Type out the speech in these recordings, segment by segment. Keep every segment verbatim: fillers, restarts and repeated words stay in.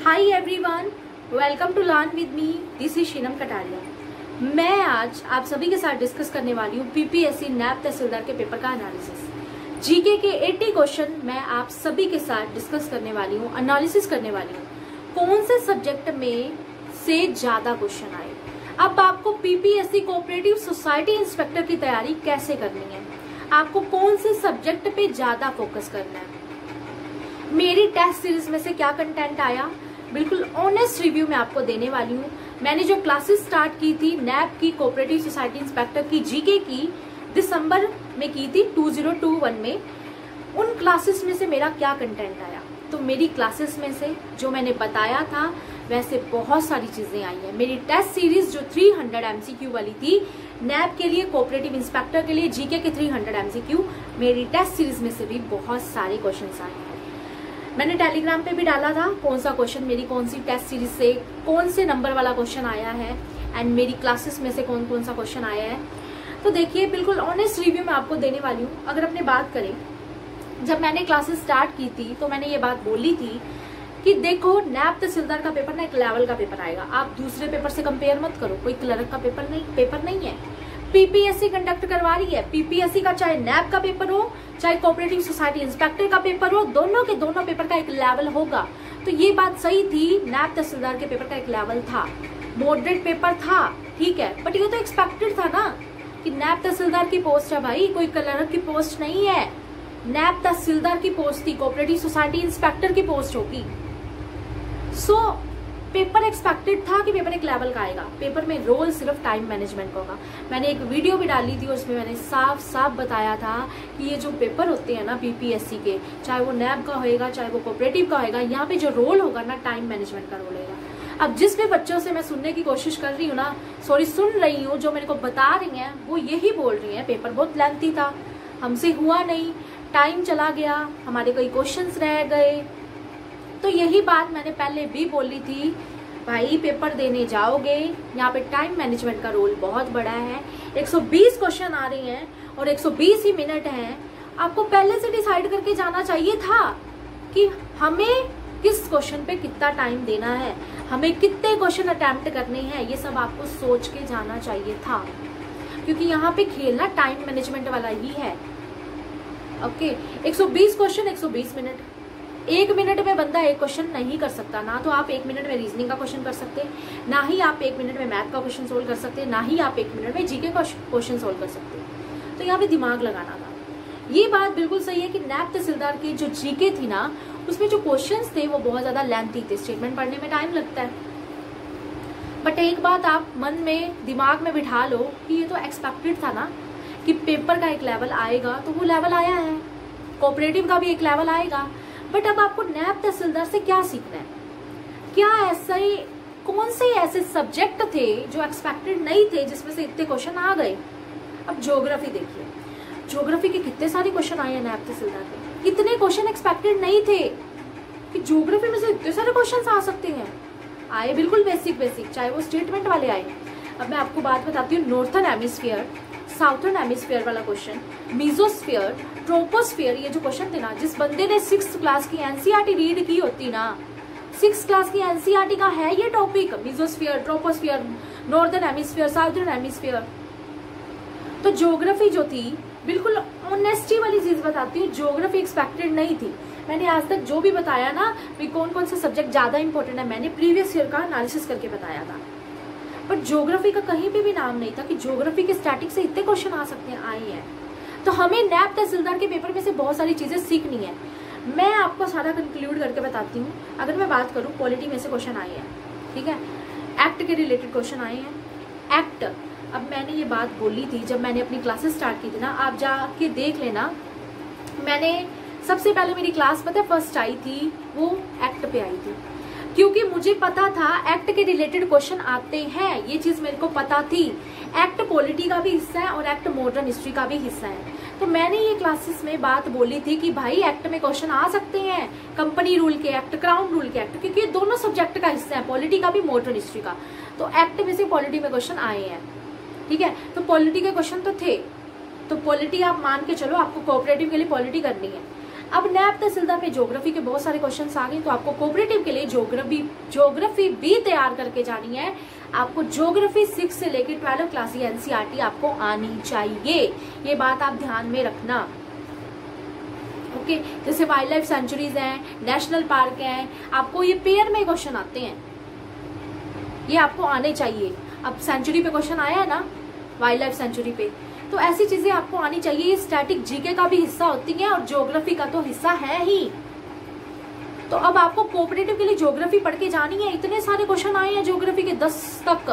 Hi everyone, welcome to learn with me. This is Sheenam Kataria. मैं आज आप सभी के साथ डिस्कस करने वाली हूँ पीपीएससी नैब तहसीलदार के पेपर का एनालिसिस। जीके के अस्सी क्वेश्चन मैं आप सभी के साथ डिस्कस करने वाली हूँ, एनालिसिस करने वाली हूँ। कौन से सब्जेक्ट में से ज्यादा क्वेश्चन आए, अब आपको पीपीएससी कोऑपरेटिव सोसाइटी इंस्पेक्टर की तैयारी कैसे करनी है, आपको कौन से सब्जेक्ट पे ज्यादा फोकस करना है, मेरी टेस्ट सीरीज में से क्या कंटेंट आया, बिल्कुल ऑनेस्ट रिव्यू मैं आपको देने वाली हूँ। मैंने जो क्लासेस स्टार्ट की थी नैब की कोऑपरेटिव सोसाइटी इंस्पेक्टर की जीके की दिसंबर में की थी दो हज़ार इक्कीस में, उन क्लासेस में से मेरा क्या कंटेंट आया। तो मेरी क्लासेस में से जो मैंने बताया था वैसे बहुत सारी चीजें आई हैं। मेरी टेस्ट सीरीज जो तीन सौ एमसीक्यू वाली थी नैब के लिए, कोऑपरेटिव इंस्पेक्टर के लिए जीके के तीन सौ एमसीक्यू, मेरी टेस्ट सीरीज में से भी बहुत सारे क्वेश्चंस आए हैं। मैंने टेलीग्राम पे भी डाला था कौन सा क्वेश्चन मेरी कौन सी टेस्ट सीरीज से कौन से नंबर वाला क्वेश्चन आया है एंड मेरी क्लासेस में से कौन कौन सा क्वेश्चन आया है। तो देखिए, बिल्कुल ऑनेस्ट रिव्यू मैं आपको देने वाली हूँ। अगर अपनी बात करें, जब मैंने क्लासेस स्टार्ट की थी तो मैंने ये बात बोली थी कि देखो नैब तहसीलदार का पेपर ना एक लेवल का पेपर आएगा, आप दूसरे पेपर से कंपेयर मत करो। कोई क्लर्क का पेपर नहीं पेपर नहीं है, पीपीएससी कंडक्ट करवा रही है। पीपीएससी का चाहे नैब का पेपर हो चाहे कोऑपरेटिव सोसाइटी इंस्पेक्टर का पेपर हो, दोनों के दोनों पेपर का एक लेवल होगा। तो ये बात सही थी, नैब तहसीलदार के पेपर का एक लेवल था, मॉडरेट पेपर था, ठीक है, बट ये तो एक्सपेक्टेड था ना कि नैब तहसीलदार की पोस्ट है भाई, कोई क्लर्क की पोस्ट नहीं है। नैब तहसीलदार की पोस्ट थी, कोऑपरेटिव सोसाइटी इंस्पेक्टर की पोस्ट होगी। सो so, पेपर एक्सपेक्टेड था कि पेपर एक लेवल का आएगा। पेपर में रोल सिर्फ टाइम मैनेजमेंट का होगा। मैंने एक वीडियो भी डाली थी और उसमें मैंने साफ साफ बताया था कि ये जो पेपर होते हैं ना पीपीएससी के, चाहे वो नैब का होएगा चाहे वो कोऑपरेटिव का होएगा, यहाँ पे जो रोल होगा ना टाइम मैनेजमेंट का रोल होगा। अब जिस भी बच्चों से मैं सुनने की कोशिश कर रही हूँ ना, सॉरी सुन रही हूँ, जो मेरे को बता रही हैं वो यही बोल रही हैं पेपर बहुत लेंथी था, हमसे हुआ नहीं, टाइम चला गया, हमारे कई क्वेश्चंस रह गए। तो यही बात मैंने पहले भी बोली थी, भाई पेपर देने जाओगे यहाँ पे टाइम मैनेजमेंट का रोल बहुत बड़ा है। एक सौ बीस क्वेश्चन आ रही हैं और एक सौ बीस ही मिनट हैं। आपको पहले से डिसाइड करके जाना चाहिए था कि हमें किस क्वेश्चन पे कितना टाइम देना है, हमें कितने क्वेश्चन अटेम्प्ट करने हैं, ये सब आपको सोच के जाना चाहिए था, क्योंकि यहाँ पे खेलना टाइम मैनेजमेंट वाला ही है। ओके, एक सौ बीस क्वेश्चन, एक सौ बीस मिनट, एक मिनट में बंदा एक क्वेश्चन नहीं कर सकता। ना तो आप एक मिनट में रीजनिंग का क्वेश्चन कर सकते हैं, ना ही आप एक मिनट में मैथ का क्वेश्चन सोल्व कर सकते हैं, ना ही आप एक मिनट में जीके का क्वेश्चन सोल्व कर सकते हैं। तो यहाँ पे दिमाग लगाना था। ये बात बिल्कुल सही है कि नैब तहसीलदार की जो जीके थी ना, उसमें जो क्वेश्चन थे वो बहुत ज्यादा लेंथी थे, स्टेटमेंट पढ़ने में टाइम लगता है। बट एक बात आप मन में दिमाग में बिठा लो कि ये तो एक्सपेक्टेड था ना कि पेपर का एक लेवल आएगा, तो वो लेवल आया है, कोऑपरेटिव का भी एक लेवल आएगा। बट अब आपको नैब तहसीलदार से क्या सीखना है, क्या ऐसा ही कौन से ऐसे सब्जेक्ट थे जो एक्सपेक्टेड नहीं थे जिसमें से इतने क्वेश्चन आ गए। अब ज्योग्राफी देखिए, ज्योग्राफी के कितने सारे क्वेश्चन आए हैं नैब तहसीलदार के, इतने क्वेश्चन एक्सपेक्टेड नहीं थे कि ज्योग्राफी में से इतने सारे क्वेश्चन आ सकते हैं। आए बिल्कुल बेसिक बेसिक, चाहे वो स्टेटमेंट वाले आए। अब मैं आपको बात बताती हूँ, नॉर्थर्न हेमिस्फीयर, साउथर्न हेमिस्फीयर वाला क्वेश्चन, मीजोस्फीयर, ट्रोपोस्फीयर, ये जो क्वेश्चन थे ना, जिस बंदे ने सिक्स क्लास की एनसीईआरटी रीड की होती ना, सिक्स क्लास की एनसीईआरटी का है ये topic, mesosphere, troposphere, northern hemisphere, southern hemisphere. तो ज्योग्राफी जो थी, बिल्कुल ऑनेस्टी वाली चीज बताती हूँ, ज्योग्राफी एक्सपेक्टेड नहीं थी। मैंने आज तक जो भी बताया ना भी कौन कौन से सब्जेक्ट ज्यादा इंपॉर्टेंट है, मैंने प्रीवियस ईयर का एनालिसिस करके बताया था। बट ज्योग्राफी का कहीं पे भी नाम नहीं था कि ज्योग्राफी के स्टैटिक से इतने क्वेश्चन आ सकते हैं, आए हैं। तो हमें नैब तहसीलदार के पेपर में से बहुत सारी चीजें सीखनी है। मैं आपको सारा कंक्लूड करके बताती हूँ। अगर मैं बात करूँ, पॉलिटी में से क्वेश्चन आए हैं, ठीक है, एक्ट के रिलेटेड क्वेश्चन आए हैं। एक्ट, अब मैंने ये बात बोली थी जब मैंने अपनी क्लासेस स्टार्ट की थी ना, आप जाके देख लेना, मैंने सबसे पहले मेरी क्लास पता है फर्स्ट आई थी वो एक्ट पे आई थी, क्योंकि मुझे पता था एक्ट के रिलेटेड क्वेश्चन आते हैं, ये चीज मेरे को पता थी। एक्ट पॉलिटी का भी हिस्सा है और एक्ट मॉडर्न हिस्ट्री का भी हिस्सा है। तो मैंने ये क्लासेस में बात बोली थी कि भाई एक्ट में क्वेश्चन आ सकते हैं, कंपनी रूल के एक्ट, क्राउन रूल के एक्ट, क्योंकि ये दोनों सब्जेक्ट का हिस्सा है, पॉलिटी का भी मॉडर्न हिस्ट्री का। तो एक्ट में से पॉलिटी में क्वेश्चन आए हैं, ठीक है। तो पॉलिटी के क्वेश्चन तो थे, तो पॉलिटी आप मान के चलो, आपको कोऑपरेटिव के लिए पॉलिटी करनी है। अब नैब तहसीलदार में ज्योग्राफी के बहुत सारे क्वेश्चंस आ गए, तो आपको कोऑपरेटिव के लिए ज्योग्राफी ज्योग्राफी भी तैयार करके जानी है। आपको ज्योग्राफी सिक्स से लेकर ट्वेल्व क्लास की एनसीईआरटी आपको आनी चाहिए, ये बात आप ध्यान में रखना। ओके, जैसे वाइल्ड लाइफ सेंचुरीज हैं, नेशनल पार्क हैं, आपको ये पेयर में क्वेश्चन आते हैं, ये आपको आने चाहिए। अब सेंचुरी पे क्वेश्चन आया है ना, वाइल्ड लाइफ सेंचुरी पे, तो ऐसी चीजें आपको आनी चाहिए। ये स्टैटिक जीके का भी हिस्सा होती है और ज्योग्राफी का तो हिस्सा है ही। तो अब आपको कोऑपरेटिव के लिए ज्योग्राफी पढ़ के जानी है। इतने सारे क्वेश्चन आए हैं ज्योग्राफी के, दस तक,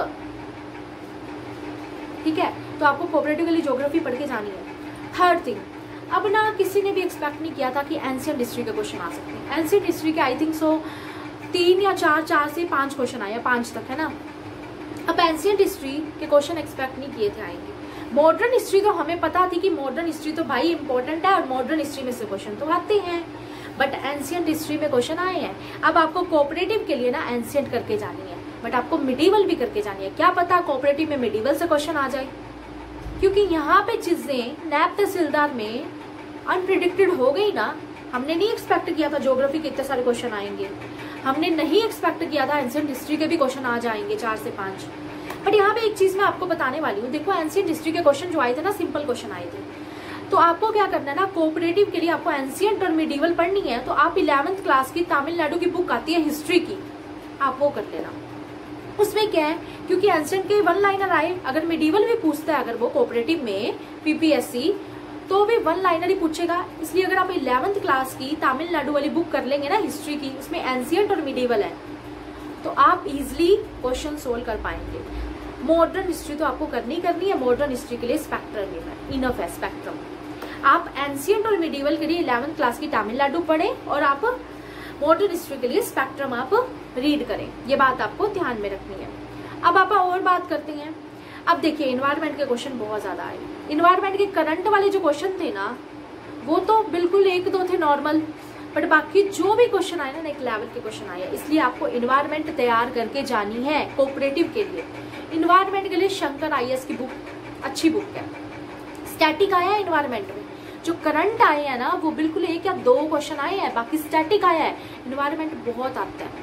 ठीक है, तो आपको कोऑपरेटिव के लिए ज्योग्राफी पढ़ के जानी है। थर्ड थिंग, अब ना किसी ने भी एक्सपेक्ट नहीं किया था कि एंशिएंट हिस्ट्री के क्वेश्चन आ सकते हैं। एंशिएंट हिस्ट्री के आई थिंक सो तीन या चार चार से पांच क्वेश्चन आए, पांच तक है ना। अब एंशिएंट हिस्ट्री के क्वेश्चन एक्सपेक्ट नहीं किए थे आएंगे। मॉडर्न हिस्ट्री तो हमें पता थी कि मॉडर्न हिस्ट्री तो भाई इंपॉर्टेंट है और मॉडर्न हिस्ट्री में से क्वेश्चन तो आते हैं, बट एंशिएंट हिस्ट्री में क्वेश्चन आए हैं। अब आपको कोऑपरेटिव के लिए ना एंशिएंट करके जानी है, बट आपको मिडिवल भी करके जानी है। क्या पता कोऑपरेटिव में मिडिवल से क्वेश्चन आ जाए, क्योंकि यहाँ पे चीजें नैब तहसीलदार में अनप्रिडिक्टेड हो गई ना। हमने नहीं एक्सपेक्ट किया था ज्योग्राफी के इतने सारे क्वेश्चन आएंगे, हमने नहीं एक्सपेक्ट किया था एंशिएंट हिस्ट्री के भी क्वेश्चन आ जाएंगे चार से पांच। बट यहाँ पे एक चीज मैं आपको बताने वाली हूँ, देखो एंशिएंट हिस्ट्री के क्वेश्चन जो आए थे ना, सिंपल क्वेश्चन आए थे, तो आपको क्या करना है ना, कोऑपरेटिव के लिए आपको एंशिएंट और मिडिवल पढ़नी है, तो आप इलेवेंथ क्लास की तमिलनाडु की बुक आती है हिस्ट्री की, आप वो कर लेना। उसमें क्या है, क्योंकि एंशिएंट के वन लाइनर आए, अगर मिडिवल भी पूछता है अगर वो कोऑपरेटिव में पीपीएससी, तो भी वन लाइनर ही पूछेगा। इसलिए अगर आप इलेवेंथ क्लास की तमिलनाडु वाली बुक कर लेंगे ना हिस्ट्री की, उसमें एंशिएंट और मिडिवल है, तो आप इजिली क्वेश्चन सोल्व कर पाएंगे। मॉडर्न हिस्ट्री तो आपको करनी करनी है, मॉडर्न हिस्ट्री के लिए स्पेक्ट्रम है, इनफ है स्पेक्ट्रम। आप एंशिएंट और मिडिवल के लिए इलेवेंथ क्लास की तमिलनाडु पढ़ें और आप मॉडर्न हिस्ट्री के लिए स्पेक्ट्रम आप रीड करें, ये बात आपको ध्यान में रखनी है। अब आप और बात करते हैं। अब देखिए इन्वायरमेंट के क्वेश्चन बहुत ज्यादा आए। इन्वायरमेंट के करंट वाले जो क्वेश्चन थे ना, वो तो बिल्कुल एक दो थे नॉर्मल, बट बाकी जो भी क्वेश्चन आए ना, एक लेवल के क्वेश्चन आए, इसलिए आपको इन्वायरमेंट तैयार करके जानी है कोऑपरेटिव के लिए। इन्वायरमेंट के लिए शंकर आईएएस की बुक अच्छी बुक है। स्टैटिक आया है इन्वायरमेंट में, जो करंट आए हैं ना वो बिल्कुल एक या दो क्वेश्चन आए हैं, बाकी स्टैटिक आया है। इन्वायरमेंट बहुत आता है,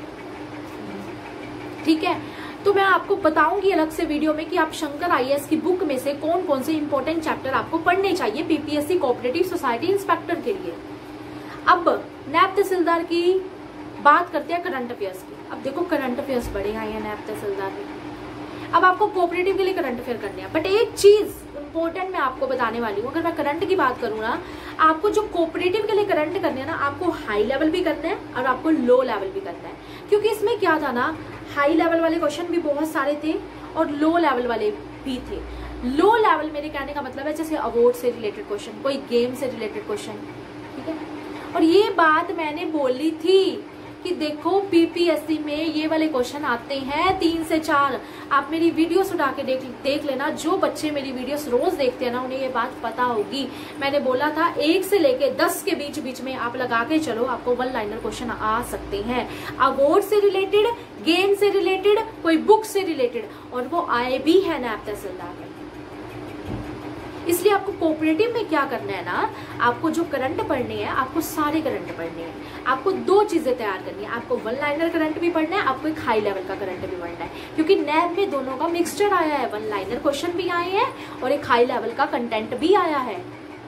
ठीक है। तो मैं आपको बताऊंगी अलग से वीडियो में कि आप शंकर आईएएस की बुक में से कौन कौन से इंपॉर्टेंट चैप्टर आपको पढ़ने चाहिए पीपीएससी कोऑपरेटिव सोसाइटी इंस्पेक्टर के लिए। अब नैब तहसीलदार की बात करते हैं करंट अफेयर्स की। अब देखो करंट अफेयर्स बड़े आए हैं नैब तहसीलदार में। अब आपको कोऑपरेटिव के लिए करंट अफेयर करने हैं, बट एक चीज इंपॉर्टेंट मैं आपको बताने वाली हूँ। अगर मैं करंट की बात करूँ ना, आपको जो कोऑपरेटिव के लिए करंट करने हैं ना, आपको हाई लेवल भी करना है और आपको लो लेवल भी करना है। क्योंकि इसमें क्या था ना, हाई लेवल वाले क्वेश्चन भी बहुत सारे थे और लो लेवल वाले भी थे। लो लेवल मेरे कहने का मतलब है जैसे अवार्ड से रिलेटेड क्वेश्चन, कोई गेम से रिलेटेड क्वेश्चन, ठीक है। और ये बात मैंने बोली थी कि देखो पीपीएससी में ये वाले क्वेश्चन आते हैं तीन से चार। आप मेरी वीडियोस उठा के देख देख लेना, जो बच्चे मेरी वीडियोस रोज देखते हैं ना उन्हें ये बात पता होगी। मैंने बोला था एक से लेके दस के बीच बीच में आप लगा के चलो, आपको वन लाइनर क्वेश्चन आ सकते हैं, अवार्ड से रिलेटेड, गेम से रिलेटेड, कोई बुक से रिलेटेड, और वो आए भी है नैब तहसीलदार में। इसलिए आपको कोऑपरेटिव में क्या करना है ना, आपको जो करंट पढ़ने हैं, आपको सारे करंट पढ़ने हैं। आपको दो चीजें तैयार करनी है, आपको वन लाइनर करंट भी पढ़ना है, आपको एक हाई लेवल का करंट भी पढ़ना है। क्योंकि नैब में दोनों का मिक्सचर आया है, वन लाइनर क्वेश्चन भी आए हैं और एक हाई लेवल का कंटेंट भी आया है।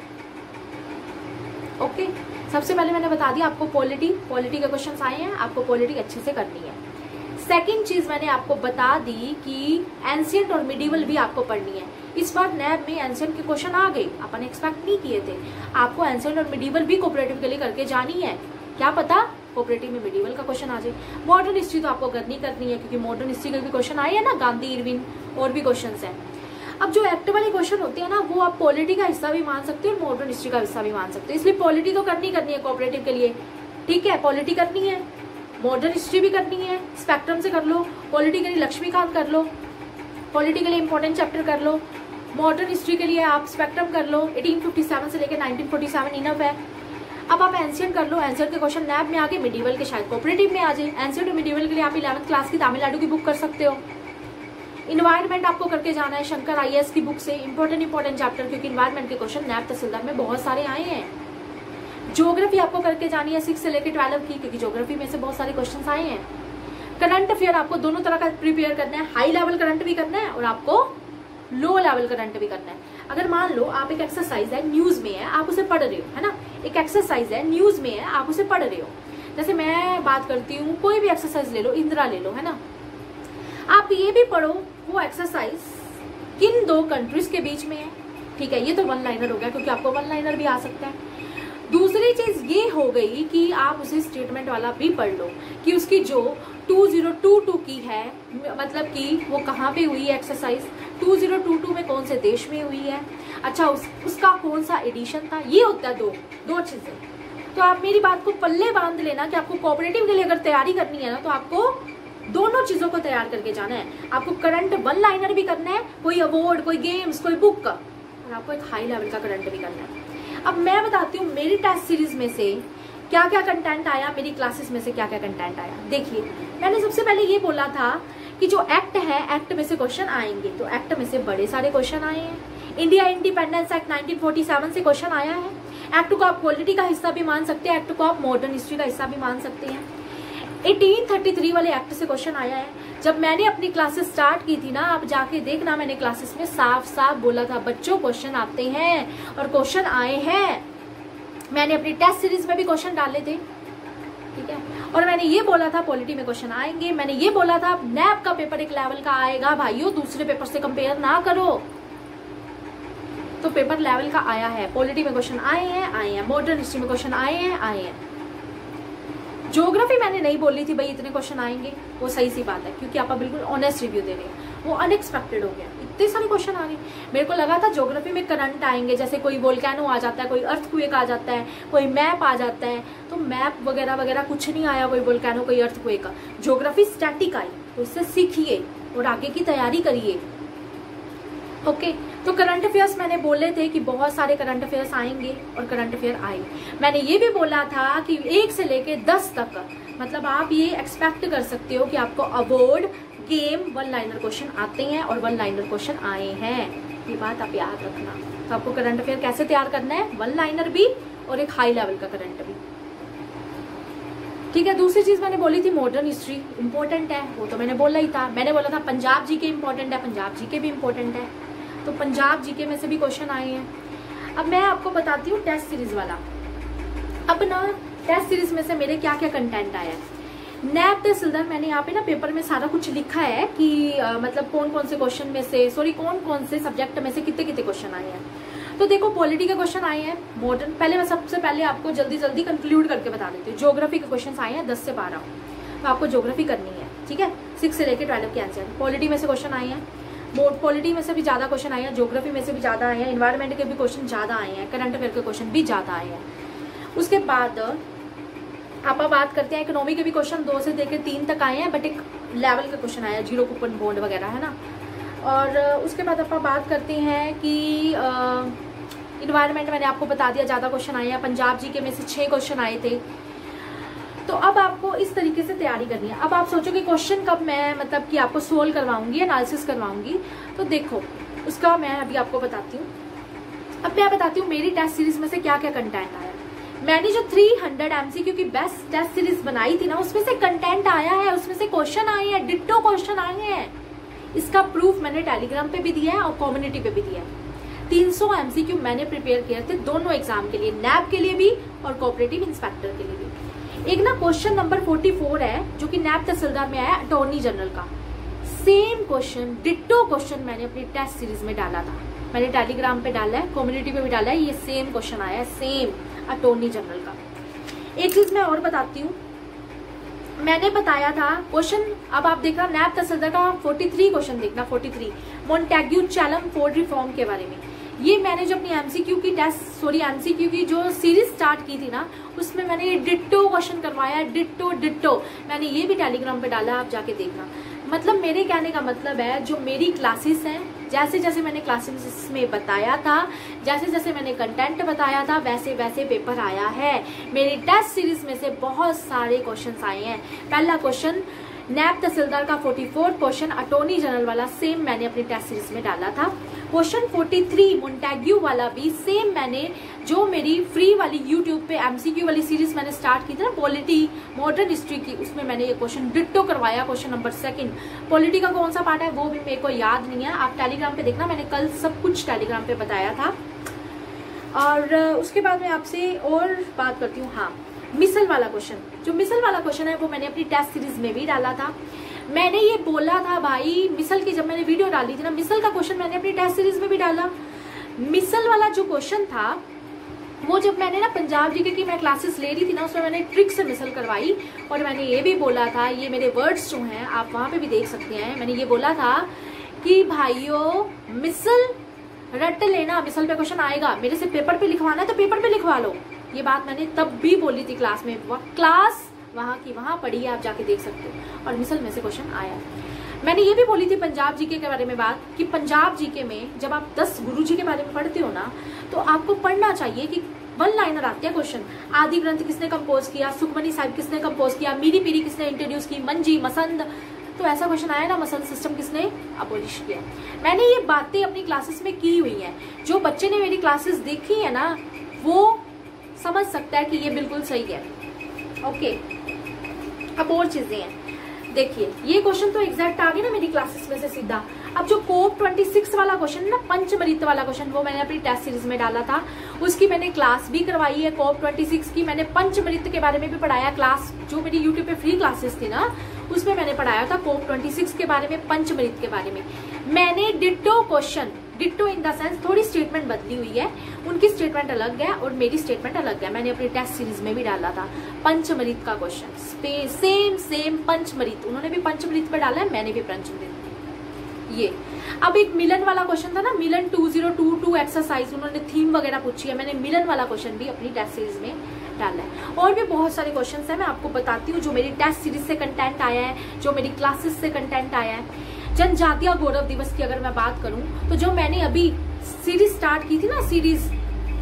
ओके, सबसे पहले मैंने बता दिया आपको पॉलिटी पॉलिटी के क्वेश्चन आए हैं, आपको पॉलिटी अच्छे से करनी है। सेकेंड चीज मैंने आपको बता दी कि एंशिएंट और मिडिवल भी आपको पढ़नी है। इस बार नैब में एंशिएंट के क्वेश्चन आ गए, अपन एक्सपेक्ट नहीं किए थे। आपको एंशिएंट और मिडिवल भी कोऑपरेटिव के लिए करके जानी है, क्या पता कोऑपरेटिव में मिडिवल का क्वेश्चन आ जाए। मॉडर्न हिस्ट्री तो आपको करनी करनी है, क्योंकि मॉडर्न हिस्ट्री के भी क्वेश्चन आए हैं ना, गांधी, इरविन और भी क्वेश्चन है। अब जो एक्ट वाले क्वेश्चन होते हैं ना, वो आप पॉलिटी का हिस्सा भी मान सकते हो और मॉडर्न हिस्ट्री का हिस्सा भी मान सकते हो। इसलिए पॉलिटी तो करनी करनी है कोऑपरेटिव के लिए, ठीक है। पॉलिटी करनी है, मॉडर्न हिस्ट्री भी करनी है, स्पेक्ट्रम से कर लो। पॉलिटी के लिए लक्ष्मीकांत कर लो, पॉलिटी के लिए इंपॉर्टेंट चैप्टर कर लो। मॉडर्न हिस्ट्री के लिए आप स्पेक्ट्रम कर लो, अठारह सौ सत्तावन से लेकर नाइनटीन फोर्टी सेवन इनफ है। अब आप एंशिएंट कर लो, एंशिएंट के क्वेश्चन नैब में आके, मिडिवल के शायद कोऑपरेटिव में आ जाए। एंशिएंट और मिडिवल के लिए आप इलेवंथ क्लास की तमिलनाडु की बुक कर सकते हो। इन्वायरमेंट आपको करके जाना है शंकर आईएएस की बुक से, इंपॉर्टेंट इंपॉर्टेंट चैप्टर, क्योंकि इन्वायरमेंट के क्वेश्चन नैब तहसीलदार में बहुत सारे आए हैं। ज्योग्राफी आपको करके जानी है सिक्स से लेकर ट्वेल्व की, क्योंकि ज्योग्राफी में से बहुत सारे क्वेश्चंस आए हैं। करंट अफेयर आपको दोनों तरह का प्रिपेयर करना है, हाई लेवल करंट भी करना है और आपको लो लेवल करंट भी करना है। अगर मान लो आप एक एक्सरसाइज है न्यूज में है, आप उसे पढ़ रहे हो, है ना, एक एक्सरसाइज है न्यूज में है, आप उसे पढ़ रहे हो। जैसे मैं बात करती हूँ, कोई भी एक्सरसाइज ले लो, इंदिरा ले लो, है ना, आप ये भी पढ़ो वो एक्सरसाइज किन दो कंट्रीज के बीच में है, ठीक है, ये तो वन लाइनर हो गया, क्योंकि आपको वन लाइनर भी आ सकता है। दूसरी चीज ये हो गई कि आप उसे स्टेटमेंट वाला भी पढ़ लो कि उसकी जो टू ज़ीरो टू टू की है, मतलब कि वो कहाँ पे हुई है exercise, two zero two two में कौन से देश में हुई है, अच्छा उस, उसका कौन सा एडिशन था, ये होता है दो दो चीजें। तो आप मेरी बात को पल्ले बांध लेना कि आपको कोऑपरेटिव के लिए अगर तैयारी करनी है ना, तो आपको दोनों चीजों को तैयार करके जाना है। आपको करंट वन लाइनर भी करना है, कोई अवार्ड, कोई गेम्स, कोई बुक का, और आपको एक हाई लेवल का करंट भी करना है। अब मैं बताती हूँ मेरी टेस्ट सीरीज में से क्या क्या कंटेंट आया, मेरी क्लासेस में से क्या क्या कंटेंट आया। देखिए, मैंने सबसे पहले ये बोला था कि जो एक्ट है, एक्ट में से क्वेश्चन आएंगे, तो एक्ट में से बड़े सारे क्वेश्चन आए हैं। India independence act nineteen forty seven से क्वेश्चन आया है। एक्ट को आप पॉलिटी का हिस्सा भी मान सकते हैं, एक्ट को आप मॉडर्न हिस्ट्री का हिस्सा भी मान सकते हैं। एटीन थर्टी थ्री वाले एक्ट से क्वेश्चन आया है। जब मैंने अपनी क्लासेस स्टार्ट की थी ना, आप जाके देखना, मैंने क्लासेस में साफ साफ बोला था बच्चों क्वेश्चन आते हैं और क्वेश्चन आए हैं। मैंने अपनी टेस्ट सीरीज में भी क्वेश्चन डाले थे, ठीक है, और मैंने ये बोला था पॉलिटी में क्वेश्चन आएंगे। मैंने ये बोला था नैप का पेपर एक लेवल का आएगा भाइयों, दूसरे पेपर से कंपेयर ना करो। तो पेपर लेवल का आया है, पॉलिटी में क्वेश्चन आए हैं आए हैं मॉडर्न हिस्ट्री में क्वेश्चन आए हैं आए हैं ज्योग्राफी मैंने नहीं बोली थी भाई इतने क्वेश्चन आएंगे, वो सही सी बात है, क्योंकि आप बिल्कुल ऑनेस्ट रिव्यू दे रहे हैं, वो अनएक्सपेक्टेड हो गया, इतने सारे क्वेश्चन आ गए। मेरे को लगा था ज्योग्राफी में करंट आएंगे, जैसे कोई वोल्केनो आ जाता है, कोई अर्थक्वेक आ जाता है, कोई मैप आ जाता है, तो मैप वगैरह वगैरह कुछ नहीं आया, कोई वोल्केनो कोई अर्थक्वेक का। ज्योग्राफी स्टैटिक आई, तो इससे सीखिए और आगे की तैयारी करिए। ओके, तो करंट अफेयर्स मैंने बोले थे कि बहुत सारे करंट अफेयर्स आएंगे और करंट अफेयर आए। मैंने ये भी बोला था कि एक से लेके दस तक, मतलब आप ये एक्सपेक्ट कर सकते हो कि आपको award, game, one liner question आते हैं और वन लाइनर क्वेश्चन आए हैं। ये बात आप याद रखना। तो आपको करंट अफेयर कैसे तैयार करना है, वन लाइनर भी और एक हाई लेवल का करंट भी, ठीक है। दूसरी चीज मैंने बोली थी मॉडर्न हिस्ट्री इंपॉर्टेंट है, वो तो मैंने बोला ही था। मैंने बोला था पंजाब जीके इंपॉर्टेंट है, पंजाब जीके भी इंपॉर्टेंट है, तो पंजाब जीके में से भी क्वेश्चन आए हैं। अब मैं आपको बताती हूँ टेस्ट सीरीज वाला। अब ना टेस्ट सीरीज में से मेरे क्या क्या कंटेंट आया है। नैब तहसीलदार, मैंने यहाँ पे ना पेपर में सारा कुछ लिखा है कि आ, मतलब कौन कौन से क्वेश्चन में से, सॉरी कौन कौन से सब्जेक्ट में से कितने कितने क्वेश्चन आए हैं। तो देखो, पॉलिटी के क्वेश्चन आए हैं, मॉडर्न, पहले मैं सबसे पहले आपको जल्दी जल्दी कंक्लूड करके बता देती हूँ। ज्योग्राफी के क्वेश्चन आए हैं दस से बारह, तो आपको ज्योग्राफी करनी है, ठीक है, सिक्स से लेकर ट्वेल्व के आंसर। पॉलिटी में से क्वेश्चन आए हैं, पॉलिटी में से भी ज्यादा क्वेश्चन आए हैं, ज्योग्राफी में से भी ज्यादा आए हैं, इन्वायरमेंट के भी क्वेश्चन ज्यादा आए हैं, करंट अफेयर के क्वेश्चन भी ज्यादा आए हैं। उसके बाद आप बात करते हैं इकोनॉमी के भी क्वेश्चन दो से लेकर तीन तक आए हैं, बट एक लेवल का क्वेश्चन आया, जीरो कूपन बॉन्ड वगैरह, है ना। और उसके बाद आप बात करते हैं कि इन्वायरमेंट, मैंने आपको बता दिया ज्यादा क्वेश्चन आए हैं। पंजाब जी के में से छह क्वेश्चन आए थे। तो अब आपको इस तरीके से तैयारी करनी है। अब आप सोचो कि क्वेश्चन कब मैं मतलब कि आपको सोल्व करवाऊंगी, एनालिसिस करवाऊंगी, तो देखो उसका मैं अभी आपको बताती हूँ। अब मैं बताती हूँ मेरी टेस्ट सीरीज में से क्या क्या कंटेंट आया। मैंने जो तीन सौ एमसीक्यू की बेस्ट टेस्ट सीरीज बनाई थी ना, उसमें से कंटेंट आया है, उसमें से क्वेश्चन आए हैं, डिट्टो क्वेश्चन आए हैं। इसका प्रूफ मैंने टेलीग्राम पे भी दिया है और कम्युनिटी पे भी दिया है। तीन सौ एमसीक्यू मैंने प्रिपेयर किए थे दोनों एग्जाम के लिए, नैब के लिए भी और कोऑपरेटिव इंस्पेक्टर के लिए भी। एक ना क्वेश्चन नंबर चौवालीस है जो कि नैब तहसीलदार में आया, अटॉर्नी जनरल का। सेम क्वेश्चन, डिट्टो क्वेश्चन मैंने अपनी टेस्ट सीरीज में डाला था, मैंने टेलीग्राम पे डाला है, कम्युनिटी पे भी डाला है। ये सेम क्वेश्चन आया है, सेम अटॉर्नी जनरल का। एक चीज मैं और बताती हूँ, मैंने बताया था क्वेश्चन, अब आप देखना नैब तहसीलदार का तैंतालीस क्वेश्चन देखना, तैंतालीस मोन्टेग्यू चैलम फोर्ड रिफॉर्म के बारे में। ये मैंने जो अपनी एमसीक्यू की टेस्ट सॉरी एमसीक्यू की जो सीरीज स्टार्ट की थी ना, उसमें मैंने ये डिट्टो क्वेश्चन करवाया, डिट्टो डिट्टो मैंने ये भी टेलीग्राम पे डाला, आप जाके देखना। मतलब मेरे कहने का मतलब है, जो मेरी क्लासेस हैं, जैसे जैसे मैंने क्लासेस में बताया था, जैसे जैसे मैंने कंटेंट बताया था, वैसे वैसे पेपर आया है। मेरी टेस्ट सीरीज में से बहुत सारे क्वेश्चंस आए हैं। पहला क्वेश्चन, नैब तहसीलदार का चौवालीस क्वेश्चन अटॉर्नी जनरल वाला सेम मैंने अपनी टेस्ट सीरीज में डाला था। क्वेश्चन तैंतालीस मोन्टेग्यू वाला भी सेम मैंने जो मेरी फ्री वाली यूट्यूब पे एमसीक्यू वाली सीरीज मैंने स्टार्ट की थी ना पॉलिटी मॉडर्न हिस्ट्री की, उसमें मैंने ये क्वेश्चन डिट्टो करवाया। क्वेश्चन नंबर सेकंड पॉलिटी का कौन सा पार्ट है वो भी मेरे को याद नहीं है, आप टेलीग्राम पे देखना, मैंने कल सब कुछ टेलीग्राम पे बताया था। और उसके बाद मैं आपसे और बात करती हूँ, हाँ मिसल वाला क्वेश्चन, जो मिसल वाला क्वेश्चन है वो मैंने अपनी टेस्ट सीरीज में भी डाला था। मैंने ये बोला था भाई मिसल की, जब मैंने वीडियो डाली थी ना मिसल का क्वेश्चन मैंने अपनी टेस्ट सीरीज में भी डाला। मिसल वाला जो क्वेश्चन था वो जब मैंने ना पंजाब जीके की मैं क्लासेस ले रही थी ना उसमें मैंने ट्रिक से मिसल करवाई, और मैंने ये भी बोला था, ये मेरे वर्ड्स जो हैं आप वहां पे भी देख सकते हैं, मैंने ये बोला था कि भाइयों मिसल रट लेना, मिसल पे क्वेश्चन आएगा, मेरे से पेपर पे लिखवाना है तो पेपर पे लिखवा लो। ये बात मैंने तब भी बोली थी क्लास में, क्लास वहां की वहां पढ़ी है, आप जाके देख सकते हो, और मिसल में से क्वेश्चन आया। मैंने ये भी बोली थी पंजाब जीके के बारे में बात, कि पंजाब जीके में जब आप दस गुरु जी के बारे में पढ़ते हो ना तो आपको पढ़ना चाहिए कि वन लाइनर आते हैं क्वेश्चन, आदि ग्रंथ किसने कंपोज किया, सुखमनी साहिब किसने कंपोज किया, मीरी पीरी किसने इंट्रोड्यूस की, मंजी मसंद, तो ऐसा क्वेश्चन आया ना, मसंद सिस्टम किसने अबोलिश किया। मैंने ये बातें अपनी क्लासेस में की हुई हैं, जो बच्चे ने मेरी क्लासेस देखी है ना वो समझ सकता है कि ये बिल्कुल सही है। ओके, अब और चीजें हैं, देखिए ये क्वेश्चन तो एग्जैक्ट आ गया ना मेरी क्लासेस में से सीधा। अब जो कोप छब्बीस वाला क्वेश्चन है ना, पंचमरित वाला क्वेश्चन, वो मैंने अपनी टेस्ट सीरीज में डाला था, उसकी मैंने क्लास भी करवाई है। कोप छब्बीस की मैंने पंचमरित के बारे में भी पढ़ाया, क्लास जो मेरी यूट्यूब पे फ्री क्लासेस थी ना उसमें मैंने पढ़ाया था कोप छब्बीस के बारे में, पंचमरित के बारे में। मैंने ditto question, ditto in the sense थोड़ी स्टेटमेंट बदली हुई है, उनकी स्टेटमेंट अलग है और मेरी स्टेटमेंट अलग है, मैंने अपनी टेस्ट सीरीज में भी डाला था पंचमरित का क्वेश्चन, सेम सेम पंचमरित, उन्होंने भी पंचमरित पे डाला है, मैंने भी पंचमरित। ये अब एक मिलन वाला क्वेश्चन था ना, Milan two zero two two exercise, उन्होंने थीम वगैरह पूछी है, मैंने मिलन वाला क्वेश्चन भी अपनी टेस्ट सीरीज में डाला है। और भी बहुत सारे क्वेश्चंस हैं, मैं आपको बताती हूँ जो मेरी टेस्ट सीरीज से कंटेंट आया है, जो मेरी क्लासेस से कंटेंट आया है। जनजातीय गौरव दिवस की अगर मैं बात करूं तो जो मैंने अभी सीरीज स्टार्ट की थी ना, सीरीज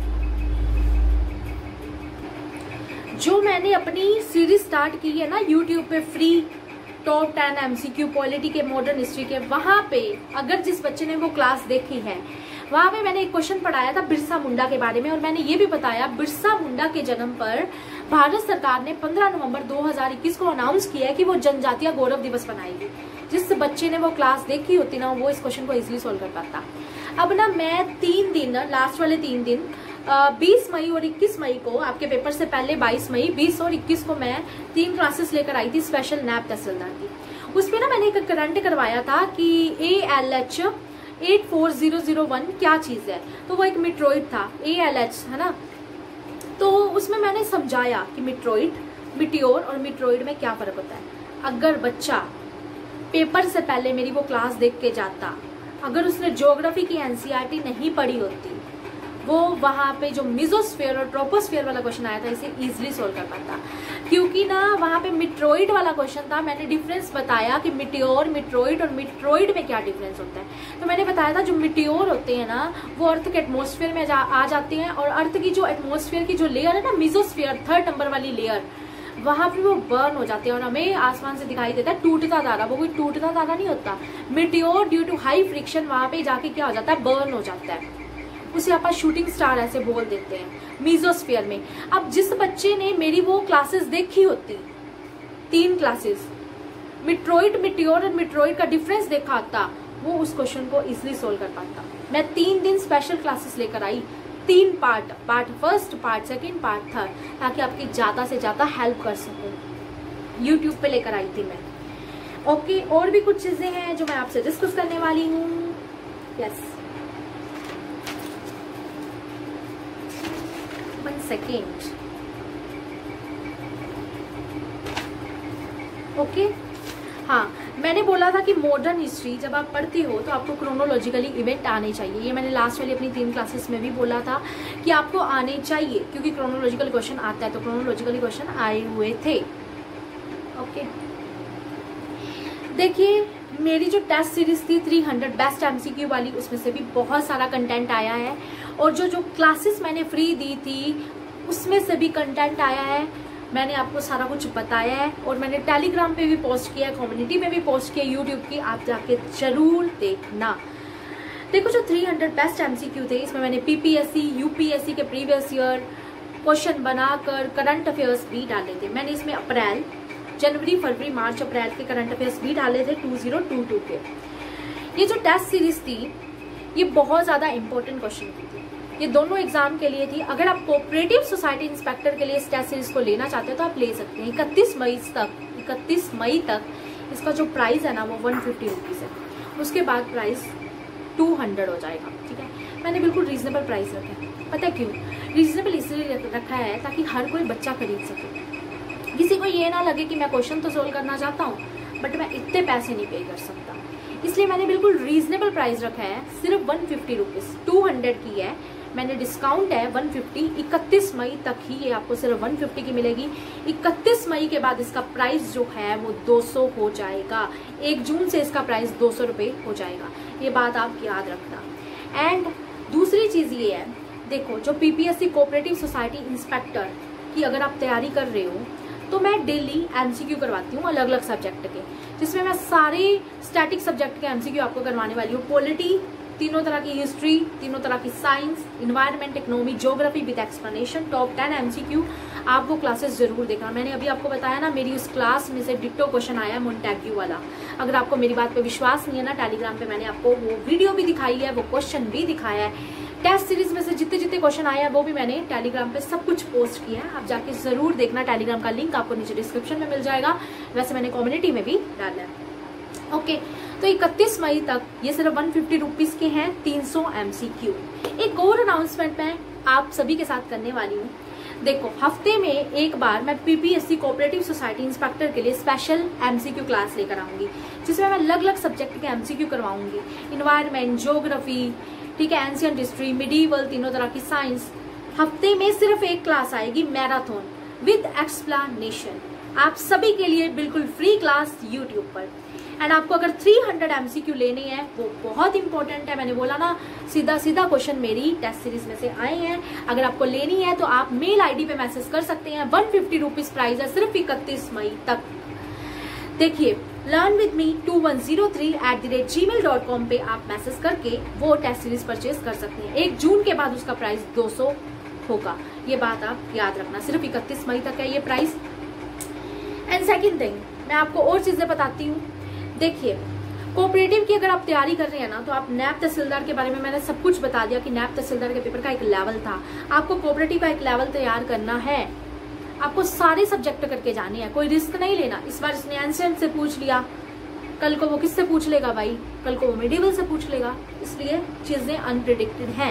जो मैंने अपनी सीरीज स्टार्ट की है ना यूट्यूब पे free top ten MCQ polity के मॉडर्न हिस्ट्री के, वहां पे अगर जिस बच्चे ने वो क्लास देखी है वहां पे मैंने एक क्वेश्चन पढ़ाया था बिरसा मुंडा के बारे में, और मैंने ये भी बताया बिरसा मुंडा के जन्म पर भारत सरकार ने पंद्रह नवंबर दो हज़ार इक्कीस को अनाउंस किया है कि वो जनजातीय गौरव दिवस मनाएगी। जिस बच्चे ने वो क्लास देखी होती ना वो इस क्वेश्चन को इजीली सोल्व कर पाता। अब ना मैं तीन दिन लास्ट वाले तीन दिन बीस मई और इक्कीस मई को, आपके पेपर से पहले बाईस मई, बीस और इक्कीस को मैं तीन क्लासेस लेकर आई थी स्पेशल नैब तहसीलदार की। उसमें ना मैंने एक करंट करवाया था कि A L H eight four zero zero one क्या चीज है, तो वो एक मिट्रोइड था, ए एल एच है ना, तो उसमें मैंने समझाया कि मिट्रोइड, मिटियोर और मिट्रोइड में क्या फर्क होता है। अगर बच्चा पेपर से पहले मेरी वो क्लास देख के जाता, अगर उसने ज्योग्राफी की एनसीईआरटी नहीं पढ़ी होती, वो वहां पे जो मिजोस्फीयर और ट्रोपोस्फीयर वाला क्वेश्चन आया था इसे इजीली सोल्व कर पाता, क्योंकि ना वहां पे मिट्रोइड वाला क्वेश्चन था। मैंने डिफरेंस बताया कि मिटियोर, मिट्रोइड और मिट्रोइड में क्या डिफरेंस होता है। तो मैंने बताया था जो मिटियोर होते हैं ना वो अर्थ के एटमोस्फेयर में जा, आ जाते हैं, और अर्थ की जो एटमोस्फेयर की जो लेयर है ना मिजोस्फीयर, थर्ड नंबर वाली लेयर, वहां पे वो बर्न हो जाते हैं और हमें आसमान से दिखाई देता है टूटता तारा। वो कोई टूटता तारा नहीं होता, meteor due to high friction वहां पे जाके क्या हो जाता है, बर्न हो जाता है, उसे आप शूटिंग स्टार ऐसे बोल देते हैं मीजोस्फीयर में। अब जिस बच्चे ने मेरी वो क्लासेस देखी होती, तीन क्लासेस, मिट्रोइड, मिटियोर और मिट्रोइड का डिफरेंस देखा होता, वो उस क्वेश्चन को इजिली सोल्व कर पाता। मैं तीन दिन स्पेशल क्लासेस लेकर आई, तीन part, part first, part second, part third, ताकि आपकी ज्यादा से ज्यादा हेल्प कर सकूं। यूट्यूब पे लेकर आई थी मैं। ओके, और भी कुछ चीजें हैं जो मैं आपसे डिस्कस करने वाली हूँ। Yes, one second. ओके, हाँ, मैंने बोला था कि मॉडर्न हिस्ट्री जब आप पढ़ते हो तो आपको क्रोनोलॉजिकली इवेंट आने चाहिए। ये मैंने लास्ट वाली अपनी तीन क्लासेस में भी बोला था कि आपको आने चाहिए, क्योंकि क्रोनोलॉजिकल क्वेश्चन आता है, तो क्रोनोलॉजिकली क्वेश्चन आए हुए थे। ओके, देखिए मेरी जो टेस्ट सीरीज थी तीन सौ बेस्ट एमसीक्यू वाली, उसमें से भी बहुत सारा कंटेंट आया है, और जो जो क्लासेस मैंने फ्री दी थी उसमें से भी कंटेंट आया है। मैंने आपको सारा कुछ बताया है और मैंने टेलीग्राम पे भी पोस्ट किया है, कम्युनिटी में भी पोस्ट किया, यूट्यूब की, आप जाके जरूर देखना। देखो जो तीन सौ बेस्ट एमसीक्यू थे, इसमें मैंने पीपीएससी, यूपीएससी के प्रीवियस ईयर क्वेश्चन बनाकर करंट अफेयर्स भी डाले थे। मैंने इसमें अप्रैल, जनवरी, फरवरी, मार्च, अप्रैल के करंट अफेयर्स भी डाले थे दो हज़ार बाईस के। ये जो टेस्ट सीरीज थी ये बहुत ज्यादा इंपॉर्टेंट क्वेश्चन की थी, ये दोनों एग्जाम के लिए थी। अगर आप कोऑपरेटिव सोसाइटी इंस्पेक्टर के लिए इस टेस्ट सीरीज को लेना चाहते हो तो आप ले सकते हैं। इकतीस मई तक इकतीस मई तक इसका जो प्राइस है ना वो वन फिफ्टी रुपीज है, उसके बाद प्राइस टू हंड्रेड हो जाएगा। ठीक है, मैंने बिल्कुल रीजनेबल प्राइस रखा है। पता है क्यों रीजनेबल इसलिए रखा है? ताकि हर कोई बच्चा खरीद सके, किसी को ये ना लगे कि मैं क्वेश्चन तो सोल्व करना चाहता हूँ बट मैं इतने पैसे नहीं पे कर सकता, इसलिए मैंने बिल्कुल रीजनेबल प्राइस रखा है, सिर्फ one fifty rupees, two hundred की है। मैंने डिस्काउंट है वन फिफ्टी, इकतीस मई तक ही ये आपको सिर्फ वन फिफ्टी की मिलेगी। इकतीस मई के बाद इसका प्राइस जो है वो दो सौ हो जाएगा। एक जून से इसका प्राइस दो सौ रुपये हो जाएगा, ये बात आप याद रखना। एंड दूसरी चीज ये है, देखो जो पीपीएससी कोऑपरेटिव सोसाइटी इंस्पेक्टर की अगर आप तैयारी कर रहे हो तो मैं डेली एमसीक्यू करवाती हूँ अलग अलग सब्जेक्ट के, जिसमें मैं सारे स्टैटिक सब्जेक्ट के एमसीक्यू आपको करवाने वाली हूँ। पॉलिटी, तीनों तरह की हिस्ट्री, तीनों तरह की science, environment, economy, geography with explanation, top ten MCQ. आप वो क्लासेस जरूर देखना। मैंने अभी आपको बताया ना, मेरी उस क्लास में से डिट्टो क्वेश्चन आया मोन्टेग्यू वाला। अगर आपको मेरी बात पे विश्वास नहीं है ना, टेलीग्राम पे मैंने आपको वो वीडियो भी दिखाई है, वो क्वेश्चन भी दिखाया है। टेस्ट सीरीज में से जितने जितने क्वेश्चन आए हैं वो भी मैंने टेलीग्राम पे सब कुछ पोस्ट किया है, आप जाके जरूर देखना। टेलीग्राम का लिंक आपको नीचे डिस्क्रिप्शन में मिल जाएगा, वैसे मैंने कम्युनिटी में भी डाला है। ओके, तो इकतीस मई तक ये सिर्फ वन फिफ्टी रुपीज के हैं, तीन सौ एमसीक्यू। एक और अनाउंसमेंट मैं आप सभी के साथ करने वाली हूँ। देखो, हफ्ते में एक बार मैं पीपीएससी कोऑपरेटिव सोसाइटी इंस्पेक्टर के लिए स्पेशल एमसीक्यू क्लास लेकर आऊंगी, जिसमें मैं अलग अलग सब्जेक्ट के एमसीक्यू करवाऊंगी। इन्वायरमेंट, ज्योग्राफी, ठीक है, एंशिएंट हिस्ट्री, मिडीवल, तीनों तरह की साइंस। हफ्ते में सिर्फ एक क्लास आएगी, मैराथन विद एक्सप्लेनेशन, आप सभी के लिए बिल्कुल फ्री क्लास यूट्यूब पर। एंड आपको अगर तीन सौ एमसीक्यू लेने हैं, वो बहुत इंपॉर्टेंट है। मैंने बोला ना, सीधा सीधा क्वेश्चन मेरी टेस्ट सीरीज में से आए हैं। अगर आपको लेनी है तो आप मेल आईडी पे मैसेज कर सकते हैं। वन फिफ्टी रुपीज प्राइस है, सिर्फ इकतीस मई तक। देखिए, learn with me two one zero three at the rate Gmail dot com पे आप मैसेज करके वो टेस्ट सीरीज परचेज कर सकते हैं। एक जून के बाद उसका प्राइस दो सौ होगा, ये बात आप याद रखना। सिर्फ इकतीस मई तक है ये प्राइस। एंड सेकेंड थिंग, मैं आपको और चीजें बताती हूँ। देखिए, कोऑपरेटिव की अगर आप तैयारी कर रहे हैं ना, तो आप नैब तहसीलदार के बारे में मैंने सब कुछ बता दिया कि नैब तहसीलदार के पेपर का एक लेवल था। आपको कोऑपरेटिव का एक लेवल तैयार करना है, आपको सारे सब्जेक्ट करके जाने हैं, कोई रिस्क नहीं लेना। इस बार इसने एंशिएंट से पूछ लिया, कल को वो किससे पूछ लेगा भाई, कल को वो मिडिवल से पूछ लेगा, इसलिए चीजें अनप्रिडिक्टेड हैं।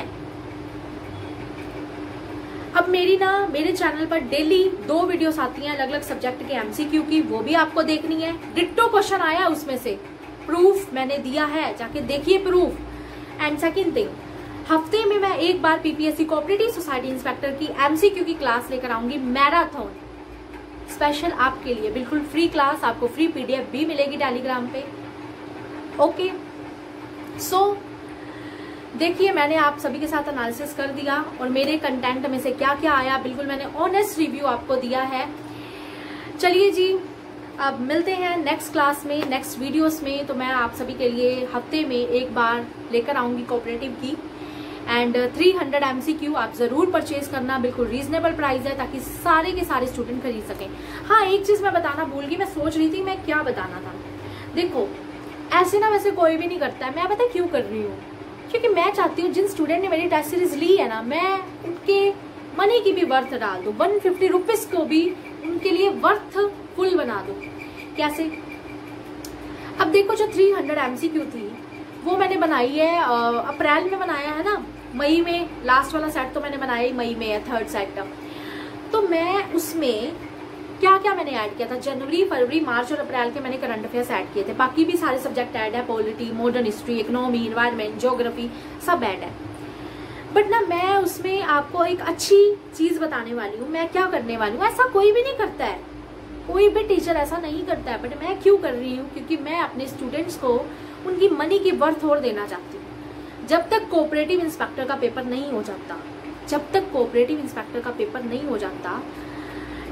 अब मेरी ना मेरे चैनल पर डेली दो वीडियोस आती हैं अलग अलग सब्जेक्ट के एमसीक्यू की, वो भी आपको देखनी है। डिट्टो क्वेश्चन आया उसमें से, प्रूफ मैंने दिया है, जाके देखिए प्रूफ। एंड सेकंड थिंग, हफ्ते में मैं एक बार पीपीएससी कोऑपरेटिव सोसाइटी इंस्पेक्टर की एमसीक्यू की क्लास लेकर आऊंगी, मैराथन स्पेशल आपके लिए, बिल्कुल फ्री क्लास। आपको फ्री पीडीएफ भी मिलेगी टेलीग्राम पे। ओके, सो देखिए, मैंने आप सभी के साथ एनालिसिस कर दिया और मेरे कंटेंट में से क्या क्या आया, बिल्कुल मैंने ऑनेस्ट रिव्यू आपको दिया है। चलिए जी, अब मिलते हैं नेक्स्ट क्लास में, नेक्स्ट वीडियोस में। तो मैं आप सभी के लिए हफ्ते में एक बार लेकर आऊंगी कोऑपरेटिव की। एंड तीन सौ एमसीक्यू आप जरूर परचेज करना, बिल्कुल रीजनेबल प्राइस है, ताकि सारे के सारे स्टूडेंट खरीद सकें। हाँ, एक चीज मैं बताना भूल गई, मैं सोच रही थी मैं क्या बताना था। देखो, ऐसे ना वैसे कोई भी नहीं करता है, मैं पता क्यों कर रही हूँ, क्योंकि मैं चाहती हूँ जिन स्टूडेंट ने मेरी टेस्ट सीरीज ली है ना, मैं उनके मनी की भी वर्थ डाल दूँ, वन फिफ्टी रुपीज को भी उनके लिए वर्थ फुल बना दूँ। कैसे? अब देखो, जो तीन सौ एमसीक्यू थी वो मैंने बनाई है अप्रैल में बनाया है ना, मई में लास्ट वाला सेट तो मैंने बनाया ही मई में है, थर्ड सेट। तो मैं उसमें क्या क्या मैंने ऐड किया था, जनवरी, फरवरी, मार्च और अप्रैल के मैंने करंट अफेयर्स ऐड किए थे। बाकी भी सारे सब्जेक्ट ऐड है, polity, modern history, economy, environment, geography, सब ऐड है। बट ना मैं उसमें आपको एक अच्छी चीज बताने वाली हूँ। मैं क्या करने वाली हूँ, ऐसा कोई भी नहीं करता है, कोई भी टीचर ऐसा नहीं करता है, बट मैं क्यों कर रही हूँ, क्योंकि मैं अपने स्टूडेंट्स को उनकी मनी की वर्थ और देना चाहती हूँ। जब तक कोऑपरेटिव इंस्पेक्टर का पेपर नहीं हो जाता, जब तक कोऑपरेटिव इंस्पेक्टर का पेपर नहीं हो जाता,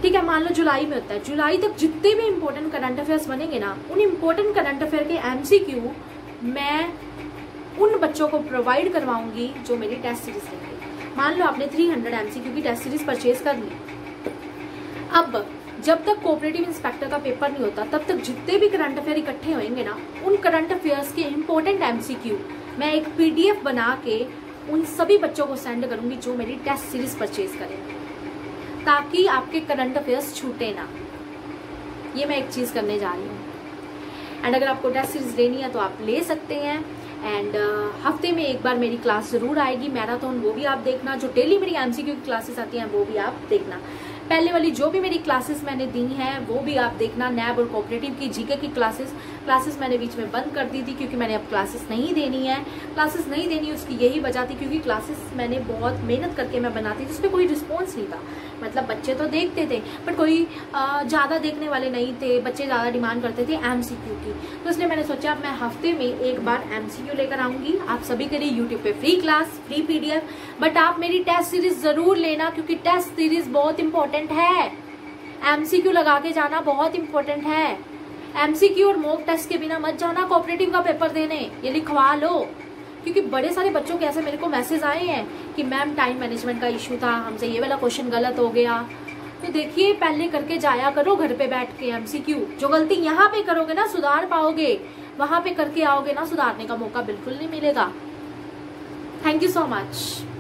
ठीक है, मान लो जुलाई में होता है, जुलाई तक जितने भी इंपॉर्टेंट करंट अफेयर्स बनेंगे ना, उन इंपॉर्टेंट करंट अफेयर के एमसीक्यू मैं उन बच्चों को प्रोवाइड करवाऊंगी जो मेरी टेस्ट सीरीज लेंगे। मान लो आपने तीन सौ एमसीक्यू की टेस्ट सीरीज परचेज कर ली। अब जब तक कोऑपरेटिव इंस्पेक्टर का पेपर नहीं होता तब तक जितने भी करंट अफेयर इकट्ठे होंगे ना, उन करंट अफेयर्स के इंपॉर्टेंट एमसीक्यू मैं एक पीडीएफ बना के उन सभी बच्चों को सेंड करूंगी जो मेरी टेस्ट सीरीज परचेज करें, ताकि आपके करंट अफेयर्स छूटे ना। ये मैं एक चीज करने जा रही हूँ। एंड अगर आपको टेस्ट सीरीज लेनी है तो आप ले सकते हैं। एंड uh, हफ्ते में एक बार मेरी क्लास जरूर आएगी मैराथन, वो भी आप देखना। जो डेली मेरी एमसीक्यू की क्लासेस आती हैं वो भी आप देखना। पहले वाली जो भी मेरी क्लासेस मैंने दी हैं वो भी आप देखना। नैब और कोऑपरेटिव की जीके की क्लासेस क्लासेस मैंने बीच में बंद कर दी थी क्योंकि मैंने अब क्लासेस नहीं देनी है। क्लासेस नहीं देनी उसकी यही वजह थी क्योंकि क्लासेस मैंने बहुत मेहनत करके मैं बनाती थी, उस पर कोई रिस्पॉन्स नहीं था। मतलब बच्चे तो देखते थे बट कोई ज़्यादा देखने वाले नहीं थे, बच्चे ज़्यादा डिमांड करते थे एमसीक्यू की। तो इसलिए मैंने सोचा मैं हफ्ते में एक बार एमसीक्यू लेकर आऊँगी आप सभी के लिए यूट्यूब पे free class, free PDF. But आप मेरी टेस्ट सीरीज ज़रूर लेना क्योंकि टेस्ट सीरीज बहुत इंपॉर्टेंट है। एमसीक्यू लगा के जाना बहुत इंपॉर्टेंट है। एमसीक्यू और मॉक टेस्ट के बिना मत जाना कोऑपरेटिव का पेपर देने, ये लिखवा लो। क्योंकि बड़े सारे बच्चों के ऐसे मेरे को मैसेज आए हैं कि मैम टाइम मैनेजमेंट का इशू था, हमसे ये वाला क्वेश्चन गलत हो गया। तो देखिए पहले करके जाया करो घर पे बैठ के एमसीक्यू। जो गलती यहाँ पे करोगे ना सुधार पाओगे, वहां पे करके आओगे ना सुधारने का मौका बिल्कुल नहीं मिलेगा। Thank you so much.